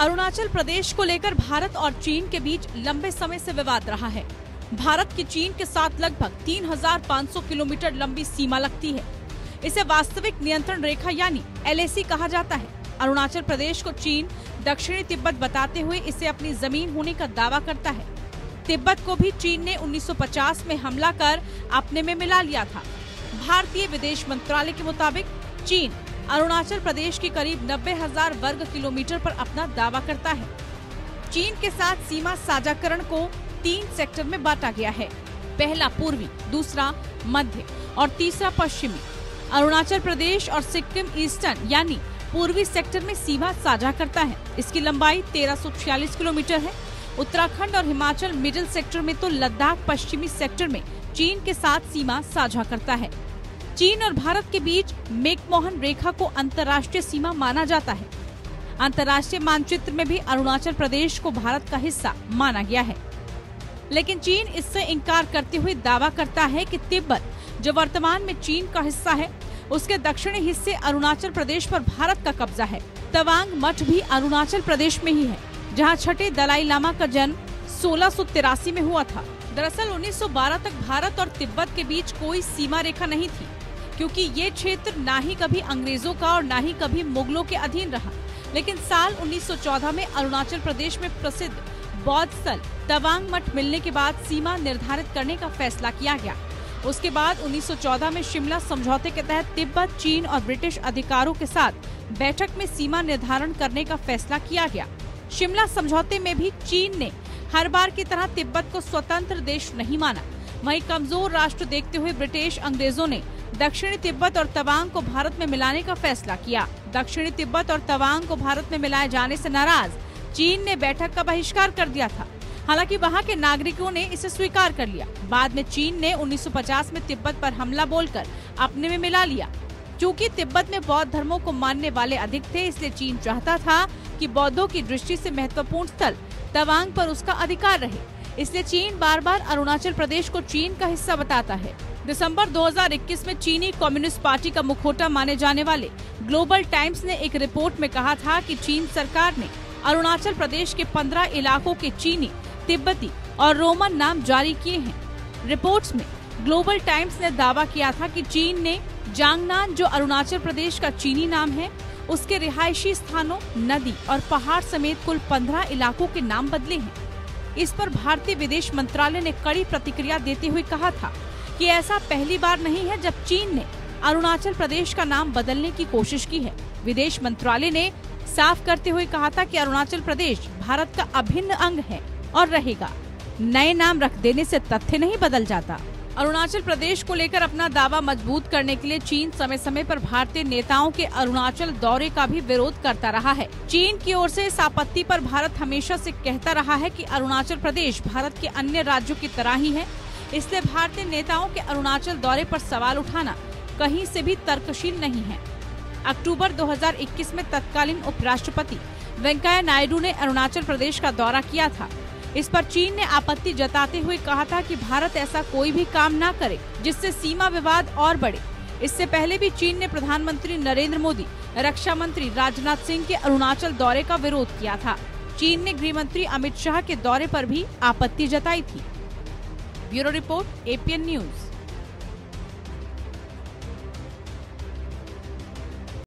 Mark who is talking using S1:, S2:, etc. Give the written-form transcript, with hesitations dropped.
S1: अरुणाचल प्रदेश को लेकर भारत और चीन के बीच लंबे समय से विवाद रहा है। भारत की चीन के साथ लगभग 3,500 किलोमीटर लंबी सीमा लगती है। इसे वास्तविक नियंत्रण रेखा यानी LAC कहा जाता है। अरुणाचल प्रदेश को चीन दक्षिणी तिब्बत बताते हुए इसे अपनी जमीन होने का दावा करता है। तिब्बत को भी चीन ने 1950 में हमला कर अपने में मिला लिया था। भारतीय विदेश मंत्रालय के मुताबिक चीन अरुणाचल प्रदेश के करीब 90,000 वर्ग किलोमीटर पर अपना दावा करता है। चीन के साथ सीमा साझाकरण को 3 सेक्टर में बांटा गया है। पहला पूर्वी, दूसरा मध्य और तीसरा पश्चिमी। अरुणाचल प्रदेश और सिक्किम ईस्टर्न यानी पूर्वी सेक्टर में सीमा साझा करता है। इसकी लंबाई 1346 किलोमीटर है। उत्तराखंड और हिमाचल मिडिल सेक्टर में तो लद्दाख पश्चिमी सेक्टर में चीन के साथ सीमा साझा करता है। चीन और भारत के बीच मैकमोहन रेखा को अंतर्राष्ट्रीय सीमा माना जाता है। अंतर्राष्ट्रीय मानचित्र में भी अरुणाचल प्रदेश को भारत का हिस्सा माना गया है, लेकिन चीन इससे इनकार करते हुए दावा करता है कि तिब्बत, जो वर्तमान में चीन का हिस्सा है, उसके दक्षिणी हिस्से अरुणाचल प्रदेश पर भारत का कब्जा है। तवांग मठ भी अरुणाचल प्रदेश में ही है, जहाँ छठे दलाई लामा का जन्म 1683 में हुआ था। दरअसल 1912 तक भारत और तिब्बत के बीच कोई सीमा रेखा नहीं थी, क्योंकि ये क्षेत्र ना ही कभी अंग्रेजों का और ना ही कभी मुगलों के अधीन रहा। लेकिन साल 1914 में अरुणाचल प्रदेश में प्रसिद्ध बौद्ध स्थल तवांग मठ मिलने के बाद सीमा निर्धारित करने का फैसला किया गया। उसके बाद 1914 में शिमला समझौते के तहत तिब्बत, चीन और ब्रिटिश अधिकारों के साथ बैठक में सीमा निर्धारण करने का फैसला किया गया। शिमला समझौते में भी चीन ने हर बार की तरह तिब्बत को स्वतंत्र देश नहीं माना। वहीं कमजोर राष्ट्र देखते हुए ब्रिटिश अंग्रेजों ने दक्षिणी तिब्बत और तवांग को भारत में मिलाने का फैसला किया। दक्षिणी तिब्बत और तवांग को भारत में मिलाए जाने से नाराज चीन ने बैठक का बहिष्कार कर दिया था। हालांकि वहां के नागरिकों ने इसे स्वीकार कर लिया। बाद में चीन ने 1950 में तिब्बत पर हमला बोलकर अपने में मिला लिया। चूँकि तिब्बत में बौद्ध धर्मों को मानने वाले अधिक थे, इसलिए चीन चाहता था कि बौद्धों की दृष्टि से महत्वपूर्ण स्थल तवांग पर उसका अधिकार रहे। इसलिए चीन बार बार अरुणाचल प्रदेश को चीन का हिस्सा बताता है। दिसंबर 2021 में चीनी कम्युनिस्ट पार्टी का मुखौटा माने जाने वाले ग्लोबल टाइम्स ने एक रिपोर्ट में कहा था कि चीन सरकार ने अरुणाचल प्रदेश के 15 इलाकों के चीनी, तिब्बती और रोमन नाम जारी किए हैं। रिपोर्ट्स में ग्लोबल टाइम्स ने दावा किया था कि चीन ने जांगनान, जो अरुणाचल प्रदेश का चीनी नाम है, उसके रिहायशी स्थानों, नदी और पहाड़ समेत कुल 15 इलाकों के नाम बदले हैं। इस पर भारतीय विदेश मंत्रालय ने कड़ी प्रतिक्रिया देते हुए कहा था कि ऐसा पहली बार नहीं है जब चीन ने अरुणाचल प्रदेश का नाम बदलने की कोशिश की है। विदेश मंत्रालय ने साफ करते हुए कहा था कि अरुणाचल प्रदेश भारत का अभिन्न अंग है और रहेगा। नए नाम रख देने से तथ्य नहीं बदल जाता। अरुणाचल प्रदेश को लेकर अपना दावा मजबूत करने के लिए चीन समय समय पर भारतीय नेताओं के अरुणाचल दौरे का भी विरोध करता रहा है। चीन की ओर से इस आपत्ति पर भारत हमेशा से कहता रहा है कि अरुणाचल प्रदेश भारत के अन्य राज्यों की तरह ही है, इसलिए भारतीय नेताओं के अरुणाचल दौरे पर सवाल उठाना कहीं से भी तर्कशील नहीं है। अक्टूबर 2021 में तत्कालीन उपराष्ट्रपति वेंकैया नायडू ने अरुणाचल प्रदेश का दौरा किया था। इस पर चीन ने आपत्ति जताते हुए कहा था कि भारत ऐसा कोई भी काम न करे जिससे सीमा विवाद और बढ़े। इससे पहले भी चीन ने प्रधानमंत्री नरेंद्र मोदी, रक्षा मंत्री राजनाथ सिंह के अरुणाचल दौरे का विरोध किया था। चीन ने गृह मंत्री अमित शाह के दौरे पर भी आपत्ति जताई थी। Bureau report, APN news.